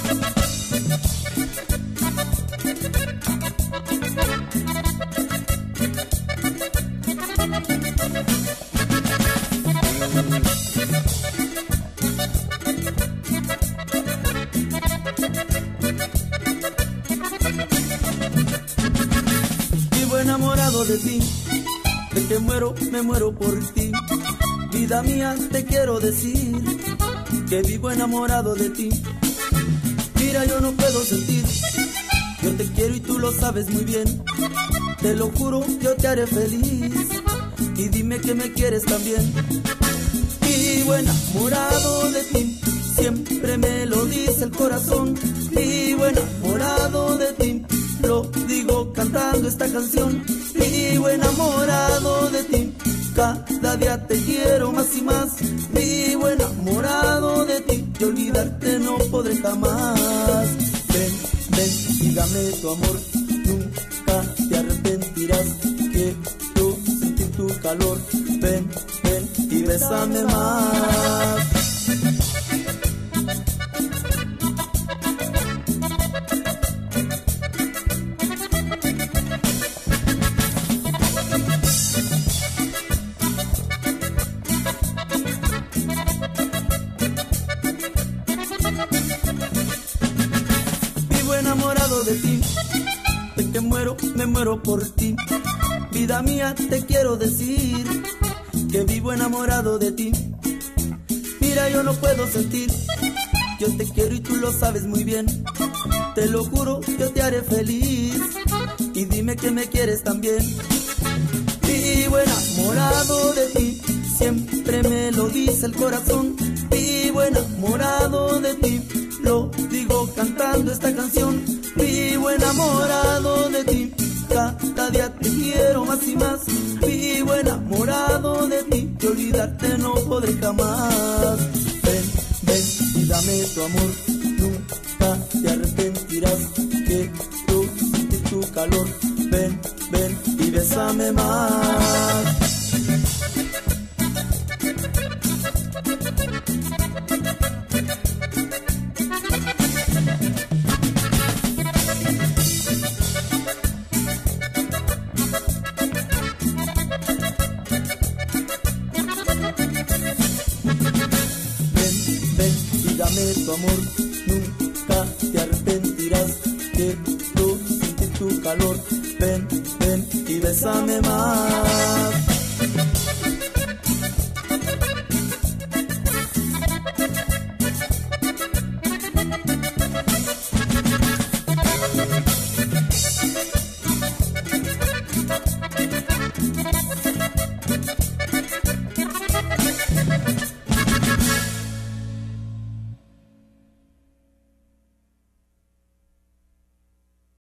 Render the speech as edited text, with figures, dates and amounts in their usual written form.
Enamorado de ti, de que muero, me muero por ti. Vida mía, te quiero decir que vivo enamorado de ti. Mira, yo no puedo sentir, yo te quiero y tú lo sabes muy bien. Te lo juro, yo te haré feliz y dime que me quieres también. Vivo enamorado de ti, siempre me lo dice el corazón. Vivo enamorado de ti, lo digo cantando esta canción. Vivo enamorado de ti, cada día te quiero más y más. Vivo enamorado de ti, y olvidarte no podré jamás. Ven, ven y dame tu amor, nunca te arrepentirás. Quiero sentir tu calor. Ven, ven y bésame más. Enamorado de ti, de que muero, me muero por ti. Vida mía, te quiero decir que vivo enamorado de ti. Mira, yo no puedo sentir, yo te quiero y tú lo sabes muy bien. Te lo juro, yo te haré feliz y dime que me quieres también. Vivo enamorado de ti, siempre me lo dice el corazón. Vivo enamorado de ti, lo digo cantando esta canción. Vivo enamorado de ti, cada día te quiero más y más. Vivo enamorado de ti, y olvidarte no podré jamás. Ven, ven y dame tu amor, nunca te arrepentirás. Quiero sentir tu calor. Ven, ven y bésame más. Dame tu amor, nunca te arrepentirás. Quiero sentir tu calor. Ven, ven y bésame más.